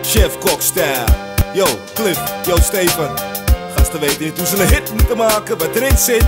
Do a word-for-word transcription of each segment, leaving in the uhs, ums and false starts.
Chef Kok-stijl. Yo, Cliff, yo, Steven. Gasten weten niet hoe ze een hit moeten maken, wat erin zit.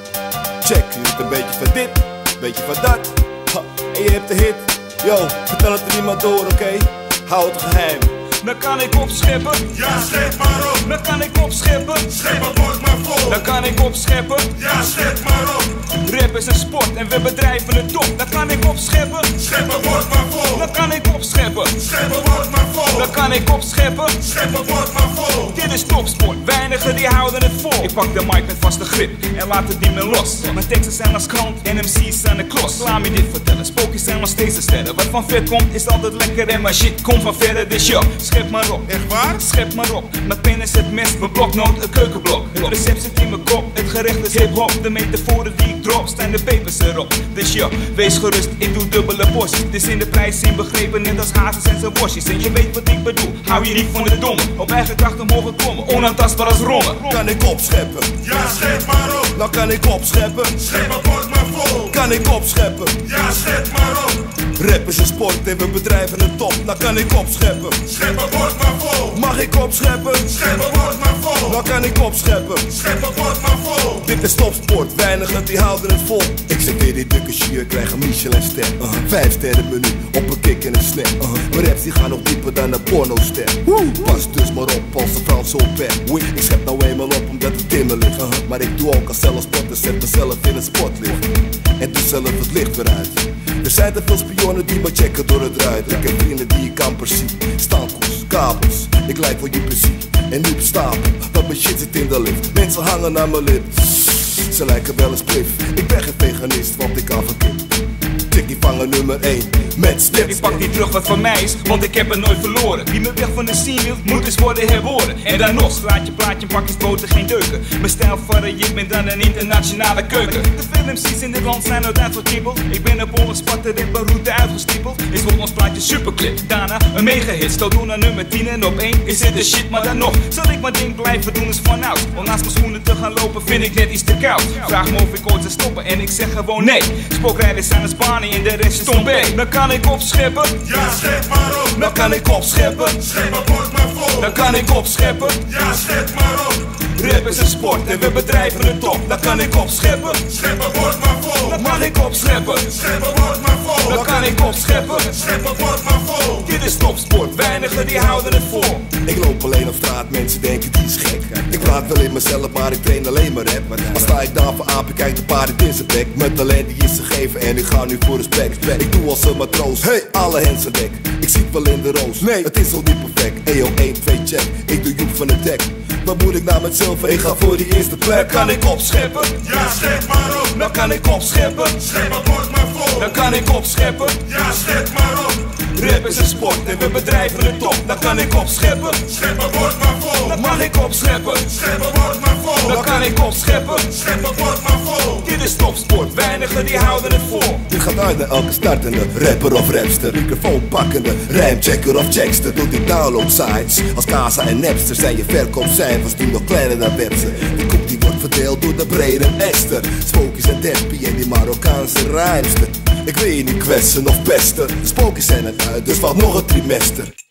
Check, je doet een beetje van dit, een beetje van dat. Ha, en je hebt de hit. Yo, vertel het er niemand door, oké? Okay? Hou het geheim. Dan kan ik opscheppen. Ja, schep maar op. Dan kan ik opscheppen. Schep het bord maar vol. Dan kan ik opscheppen. Ja, schep maar op. Rap is een sport en we bedrijven het top. Dan kan ik opscheppen. Schep het bord maar vol. Dan kan ik opscheppen. Schep het bord maar vol. Dan kan ik opscheppen. Schep het bord maar vol. Dit is topsport, weinigen die houden het vol. Ik pak de mic met vaste grip en laat het niet meer los. Mijn teksten zijn als krant en M C's zijn de klos. Laat me dit vertellen, spookjes zijn nog steeds de sterren. Wat van ver komt is altijd lekker en mijn shit komt van verder. Dus yo, schep maar op. Echt waar? Schep maar op. Mijn pen is het mes, mijn bloknoot een keukenblok. Het recept zit in mijn kop, het gerecht is hip-hop. De metaforen die ik drop, staan de pepers erop. Dus yo, wees gerust, ik doe dubbele porties. Het is in de prijs inbegrepen, net als hazes en zijn worstjes. En je weet wat ik bedoel, hou je niet van de domme. Op eigen kracht omhoog klommen, onaantastbaar als rommen. Kan ik opscheppen? Ja, schep maar op. Dan kan ik opscheppen. Schep het bord maar vol. Kan ik opscheppen? Ja, schep maar op. Rap is een sport en we bedrijven het top. Dan kan ik opscheppen. Schep het bord maar vol. Mag ik opscheppen? Schep het bord maar vol. Dan kan ik opscheppen. Schep het bord maar vol. Dit is topsport, weinigen die houden het vol. Ik zeg weer die dikke schuur, krijg een Michelin-ster. uh, Vijf sterren menu, op een kick en een snap. uh, Mijn raps die gaan nog dieper dan een porno-ster. Pas dus maar op als een Frans op per. Ik schep nou eenmaal op omdat het in me ligt. uh, Maar ik doe ook als zelf sporten, zet mezelf in het spotlicht. En doe zelf het licht weer uit. Er zijn te veel spionnen die me checken door het ruit. Ik heb vrienden die ik amper zie. Stankels, kabels, ik lijk voor je precies. En nu op stapel, dat mijn shit zit in de lift. Mensen hangen aan mijn lip, ze lijken wel eens plif. Ik ben geen veganist, want ik kan verkip. Chickie vangen nummer één, met stip. Ik pak niet terug wat van mij is, want ik heb het nooit verloren. Wie me weg van de scene wil, moet eens worden herboren. En dan nog, slaat je plaatje, pakjes boter, geen deuken. Mijn stijl varieert meer dan een internationale keuken. De veel M C's in dit land zijn nooit uitgekibbeld. Ik ben op alle spatten, dit mijn route uitgestippeld. Is wordt ons plaatje superclip, daarna een megahit. Stel doen naar nummer tien en op één is het de shit, maar dan nog zal ik mijn ding blijven doen is vanouds. Om naast mijn schoenen te gaan lopen vind ik net iets te koud. Vraag me of ik ooit zou stoppen en ik zeg gewoon nee. Spookrijders zijn een Spanje en de rest is Tom B. Dan kan ik opscheppen. Ja, schep maar op. Dan kan ik opscheppen. Schep het bord maar vol. Dan kan ik opscheppen. Ja, schep maar op. Rap is een sport en we bedrijven het top. Dan kan ik opscheppen. Schep het bord maar vol. Dan mag ik opscheppen. Schep het bord maar vol. Dan kan ik opscheppen. Schep het bord maar vol. Dit is topsport, weinigen die houden het vol. Ik loop alleen op straat, mensen denken die is gek. Ik praat wel in mezelf, maar ik train alleen maar rap. Maar sta ik daar voor apen, kijk de paard in zijn bek. Mijn talent die is gegeven en ik ga nu voor respect. Ik doe als een matroos, hey, alle hens aan dek. Ik zit wel in de roos, nee, het is nog niet perfect. Eyo, één, twee, check, ik doe Joep van het dek. Wat moet ik nou met zilver? Ik ga voor die eerste plek. Dan kan ik opscheppen. Ja, schep maar op. Dan kan ik opscheppen. Schep het bord maar vol. Dan kan ik opscheppen. Ja, schep maar op. Rap is een sport en we bedrijven het top. Dan kan ik opscheppen. Schep het bord maar vol. Dan mag ik opscheppen. Schep het bord maar vol. Dan kan ik opscheppen. Schep het bord maar vol. Dit is topsport, weinigen die houden het vol. Dit gaat uit naar elke startende rapper of rapster. Microfoon pakkende, rijmchecker of checkster. Doe die download sites als Casa en Napster. Zijn je verkoopcijfers die nog kleiner dan webster. De koek die wordt verdeeld door de brede Esther. Smokies en Deppie en die Marokkaanse rijmster. Ik wil je niet kwetsen of pesten. Smokies zijn het uit, dus valt nog een trimester.